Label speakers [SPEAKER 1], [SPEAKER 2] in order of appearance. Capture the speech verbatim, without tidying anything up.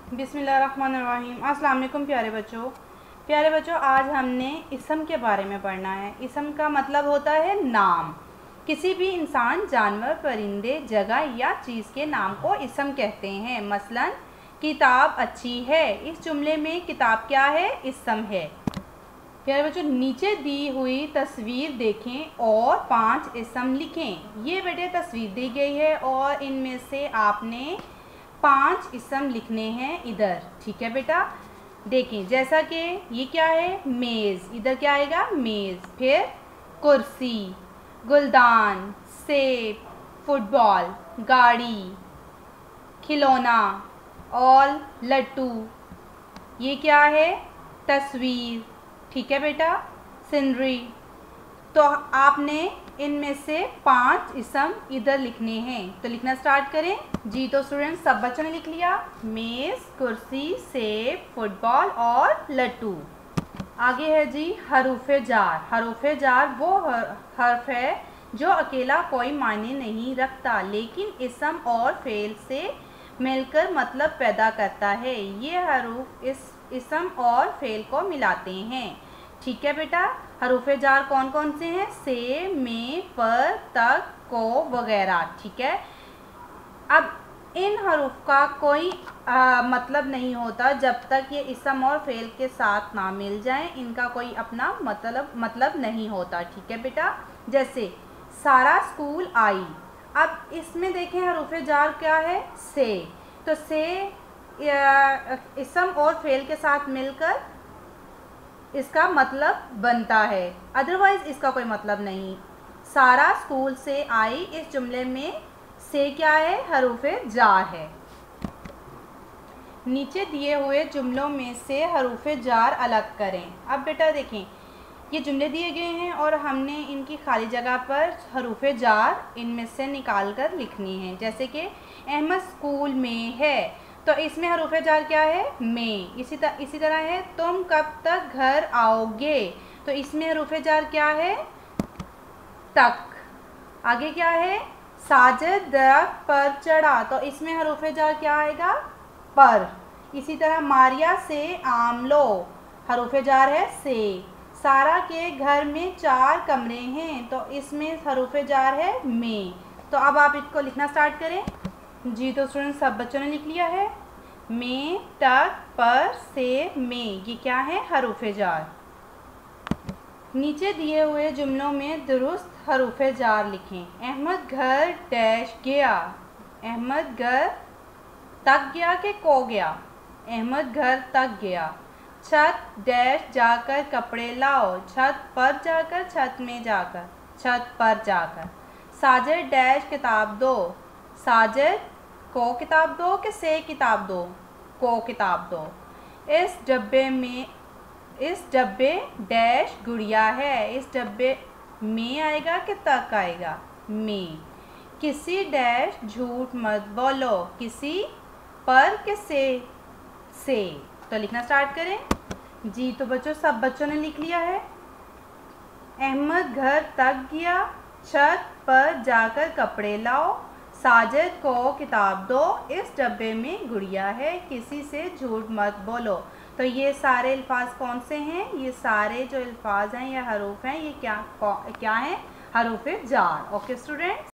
[SPEAKER 1] बिस्मिल्लाहिर्रहमानिर्रहीम। अस्सलाम वालेकुम प्यारे बच्चों। प्यारे बच्चों, आज हमने इसम के बारे में पढ़ना है। इसम का मतलब होता है नाम। किसी भी इंसान, जानवर, परिंदे, जगह या चीज़ के नाम को इसम कहते हैं। मसलन किताब अच्छी है, इस जुमले में किताब क्या है? इसम है। प्यारे बच्चों, नीचे दी हुई तस्वीर देखें और पांच इसम लिखें। ये बेटे तस्वीर दी गई है और इनमें से आपने पांच इसम लिखने हैं इधर। ठीक है बेटा, देखें जैसा कि ये क्या है? मेज़। इधर क्या आएगा? मेज़। फिर कुर्सी, गुलदान, सेब, फुटबॉल, गाड़ी, खिलौना और लट्टू। ये क्या है? तस्वीर। ठीक है बेटा, सीनरी। तो आपने इनमें से पांच इसम इधर लिखने हैं। तो लिखना स्टार्ट करें जी। तो स्टूडेंट्स, सब बच्चों ने लिख लिया? मेज़, कुर्सी, सेब, फुटबॉल और लट्टू। आगे है जी हरूफ जार। हरूफ जार वो हर्फ है जो अकेला कोई मायने नहीं रखता, लेकिन इसम और फेल से मिलकर मतलब पैदा करता है। ये हरूफ इस इसम और फेल को मिलाते हैं। ठीक है बेटा, हरूफ जार कौन कौन से हैं? से, में, पर, तक, को वगैरह। ठीक है। अब इन हरूफ का कोई आ, मतलब नहीं होता जब तक ये इसम और फेल के साथ ना मिल जाएं। इनका कोई अपना मतलब मतलब नहीं होता। ठीक है बेटा, जैसे सारा स्कूल आई। अब इसमें देखें हरूफ जार क्या है? से। तो से इसम और फेल के साथ मिलकर इसका मतलब बनता है, अदरवाइज इसका कोई मतलब नहीं। सारा स्कूल से आई, इस जुमले में से क्या है? हरूफ जार है। नीचे दिए हुए जुमलों में से हरूफ जार अलग करें। अब बेटा देखें, ये जुमले दिए गए हैं और हमने इनकी खाली जगह पर हरूफ जार इनमें से निकाल कर लिखनी है। जैसे कि अहमद स्कूल में है, तो इसमें हरूफ जार क्या है? में। इसी तरह इसी तरह है तुम कब तक घर आओगे, तो इसमें हरूफ जार क्या है? तक। आगे क्या है? साजिद दरख्त पर चढ़ा, तो इसमें हरूफ जार क्या आएगा? पर। इसी तरह मारिया से आम लो, हरूफ जार है से। सारा के घर में चार कमरे हैं, तो इसमें हरूफ जार है में। तो अब आप इसको लिखना स्टार्ट करें जी। तो स्टूडेंट, सब बच्चों ने लिख लिया है? में, तक, पर, से, में। ये क्या है? हरूफ जार। नीचे दिए हुए जुमलों में दुरुस्त हरूफ जार लिखें। अहमद घर डैश गया। अहमद घर तक गया कि को गया? अहमद घर तक गया। छत डैश जाकर कपड़े लाओ। छत पर जाकर, छत में जाकर, छत पर जाकर। साजिद डैश किताब दो। साजिद को किताब दो कि से किताब दो? को किताब दो। इस डब्बे में इस डब्बे डैश गुड़िया है। इस डब्बे में आएगा कि तक आएगा? में। किसी डैश झूठ मत बोलो। किसी पर कि से? से। तो लिखना स्टार्ट करें जी। तो बच्चों, सब बच्चों ने लिख लिया है? अहमद घर तक गया। छत पर जाकर कपड़े लाओ। साजिद को किताब दो। इस डब्बे में गुड़िया है। किसी से झूठ मत बोलो। तो ये सारे अल्फाज कौन से हैं? ये सारे जो अल्फाज हैं या हरूफ हैं, ये क्या क्या हैं? हरूफ जार। Okay students.